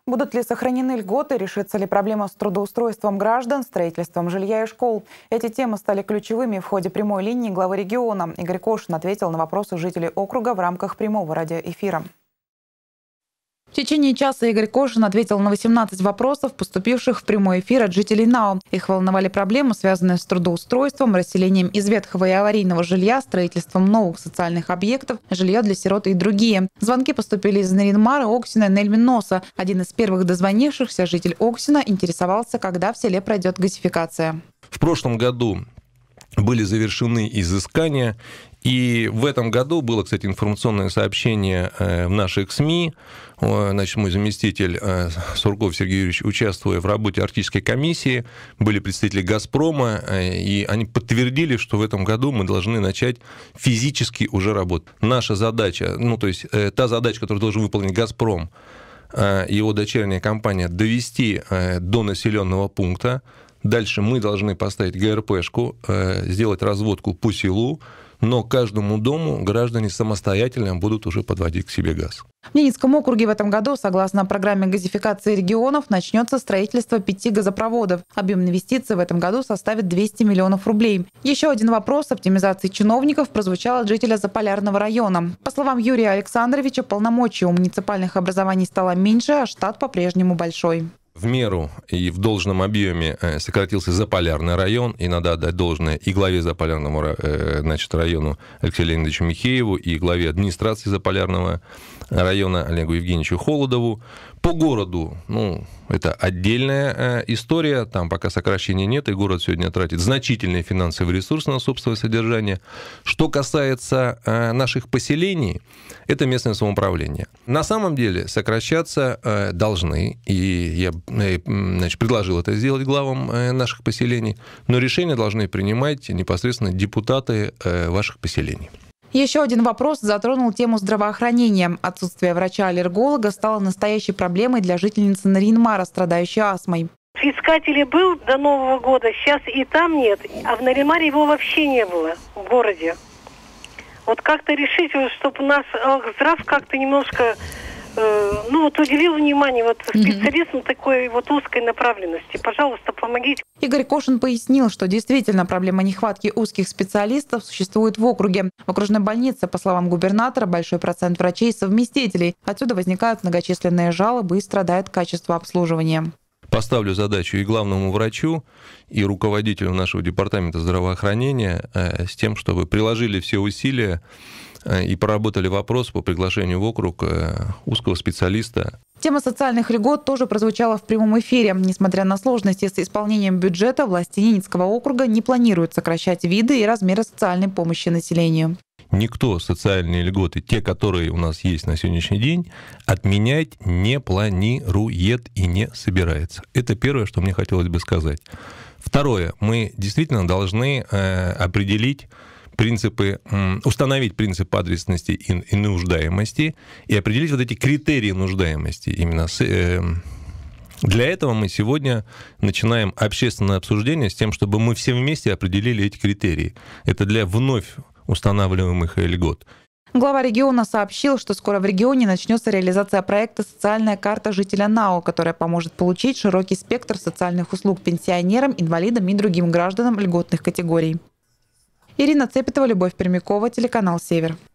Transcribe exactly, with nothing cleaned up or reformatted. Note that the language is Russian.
Будут ли сохранены льготы, решится ли проблема с трудоустройством граждан, строительством жилья и школ? Эти темы стали ключевыми в ходе прямой линии главы региона. Игорь Кошин ответил на вопросы жителей округа в рамках прямого радиоэфира. В течение часа Игорь Кошин ответил на восемнадцать вопросов, поступивших в прямой эфир от жителей НАО. Их волновали проблемы, связанные с трудоустройством, расселением из ветхого и аварийного жилья, строительством новых социальных объектов, жилья для сирот и другие. Звонки поступили из Нарьян-Мара, Оксина и Нельмин-Носа. Один из первых дозвонившихся, житель Оксина, интересовался, когда в селе пройдет газификация. В прошлом году были завершены изыскания. И в этом году было, кстати, информационное сообщение в наших СМИ. Значит, мой заместитель Сурков Сергей Юрьевич, участвуя в работе Арктической комиссии, были представители «Газпрома», и они подтвердили, что в этом году мы должны начать физически уже работать. Наша задача, ну, то есть та задача, которую должен выполнить «Газпром», его дочерняя компания, довести до населенного пункта. Дальше мы должны поставить ГРПшку, сделать разводку по селу, но каждому дому граждане самостоятельно будут уже подводить к себе газ. В Ненецком округе в этом году, согласно программе газификации регионов, начнется строительство пяти газопроводов. Объем инвестиций в этом году составит двести миллионов рублей. Еще один вопрос оптимизации чиновников прозвучал от жителя Заполярного района. По словам Юрия Александровича, полномочий у муниципальных образований стало меньше, а штат по-прежнему большой. В меру и в должном объеме сократился Заполярный район, и надо отдать должное и главе Заполярного, значит, района Алексею Леонидовичу Михееву, и главе администрации Заполярного района Олегу Евгеньевичу Холодову. По городу, ну, это отдельная история, там пока сокращения нет, и город сегодня тратит значительные финансовые ресурсы на собственное содержание. Что касается наших поселений, это местное самоуправление. На самом деле сокращаться должны, и я, значит, предложил это сделать главам наших поселений, но решения должны принимать непосредственно депутаты ваших поселений. Еще один вопрос затронул тему здравоохранения. Отсутствие врача-аллерголога стало настоящей проблемой для жительницы Нарьян-Мара, страдающей астмой. Искатель был до Нового года, сейчас и там нет, а в Нарьян-Маре его вообще не было в городе. Вот как-то решить, чтобы у нас здрав как-то немножко, э, ну вот уделил внимание вот специалистам mm-hmm. такой вот узкой направленности. Пожалуйста, помогите. Игорь Кошин пояснил, что действительно проблема нехватки узких специалистов существует в округе. В окружной больнице, по словам губернатора, большой процент врачей-совместителей. Отсюда возникают многочисленные жалобы и страдает качество обслуживания. Поставлю задачу и главному врачу, и руководителю нашего департамента здравоохранения с тем, чтобы приложили все усилия и проработали вопрос по приглашению в округ узкого специалиста. Тема социальных льгот тоже прозвучала в прямом эфире. Несмотря на сложности с исполнением бюджета, власти Ненецкого округа не планируют сокращать виды и размеры социальной помощи населению. Никто социальные льготы, те, которые у нас есть на сегодняшний день, отменять не планирует и не собирается. Это первое, что мне хотелось бы сказать. Второе. Мы действительно должны определить принципы, установить принцип адресности и нуждаемости и определить вот эти критерии нуждаемости. Именно с, э, для этого мы сегодня начинаем общественное обсуждение с тем, чтобы мы все вместе определили эти критерии. Это для вновь устанавливаемых льгот. Глава региона сообщил, что скоро в регионе начнется реализация проекта «Социальная карта жителя НАО», которая поможет получить широкий спектр социальных услуг пенсионерам, инвалидам и другим гражданам льготных категорий. Ирина Цепетова, Любовь Пермякова, телеканал «Север».